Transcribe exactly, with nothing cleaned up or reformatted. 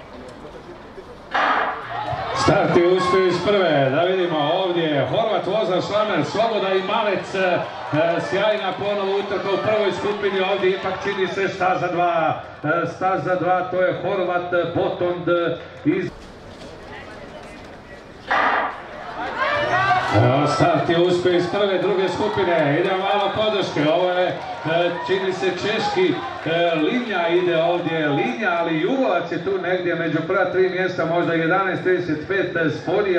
Start je uspio iz prve, da vidimo ovdje, Horvat, vozač, Šlamer, Sloboda i Malec, e, sjajna ponovo utrka u prvoj skupini, ovdje ipak čini se staza dva, e, staza dva, to je Horvat, Botond iz... Start je uspio iz prve, druge skupine, idemo malo podrške, ovo je, čini se češki, Linja ide ovdje, Linja, ali Jugovac je tu negdje među prva tri mjesta, možda jedanaest trideset pet sporije.